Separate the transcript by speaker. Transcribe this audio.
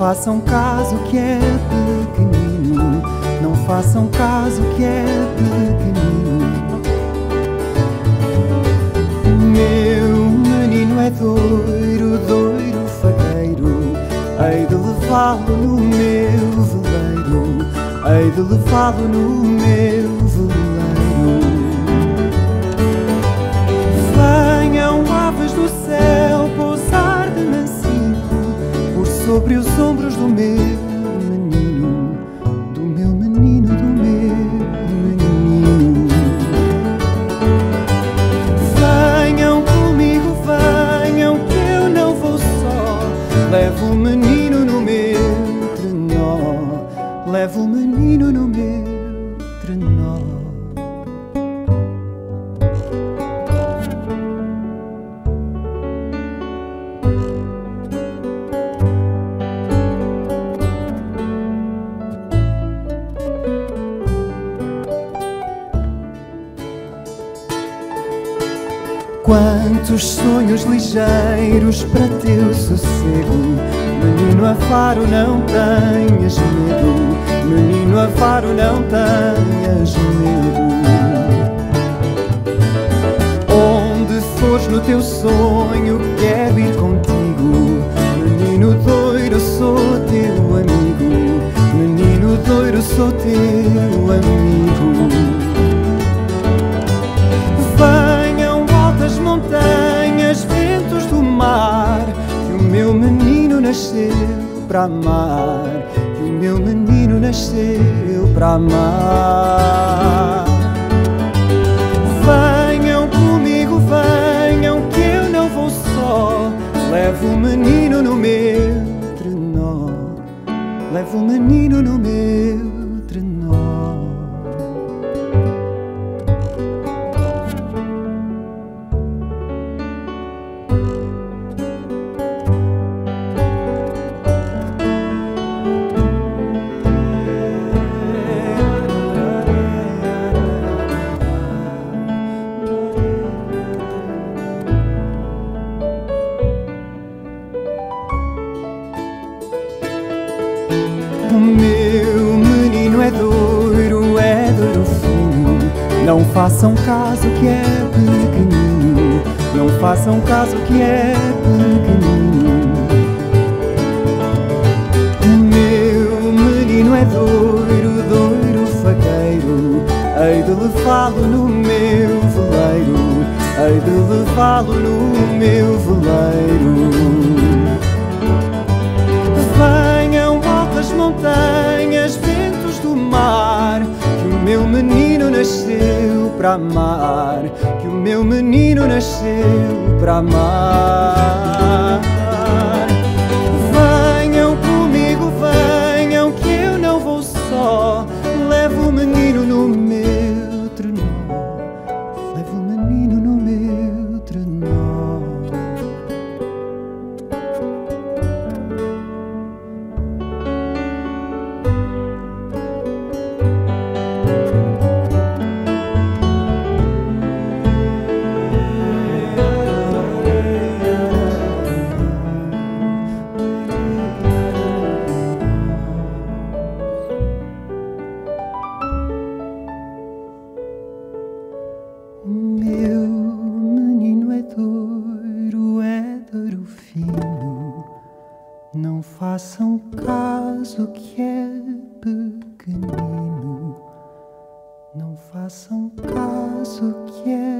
Speaker 1: façam caso que é pequenino, não façam caso que é pequenino. Meu menino é doiro, doiro fagueiro, hei de levá-lo no meu veleiro, hei de levá-lo no meu veleiro. Venham aves do céu pousar de mansinho por sobre os ombros do meu menino, do meu menino, do meu menino. Venham comigo, venham que eu não vou só, levo o menino no meu trenó, levo o menino no meu trenó. Quantos sonhos ligeiros para teu sossego, menino avaro, não tenhas medo, menino avaro, não tenhas medo. Onde fores no teu sonho, quero ir contigo, menino doiro, sou teu amigo, menino doiro, sou teu amigo. Montanhas, ventos do mar, que o meu menino nasceu para amar, que o meu menino nasceu para amar. Venham comigo, venham que eu não vou só, levo o menino no meu trenó, levo o menino no meu trenó. O meu menino é doiro fino, não façam caso que é pequenino, não façam caso que é pequenino. O meu menino é doiro fagueiro, hei de levá-lo no meu veleiro, hei de levá-lo no meu veleiro. Venham altas montanhas, ventos do mar, que o meu menino nasceu para amar, que o meu menino nasceu para amar. Venham comigo, venham que eu não vou só, levo o menino no meu trenó, levo o menino no meu trenó. O meu menino é doiro fino, não façam caso que é pequenino, não façam caso que é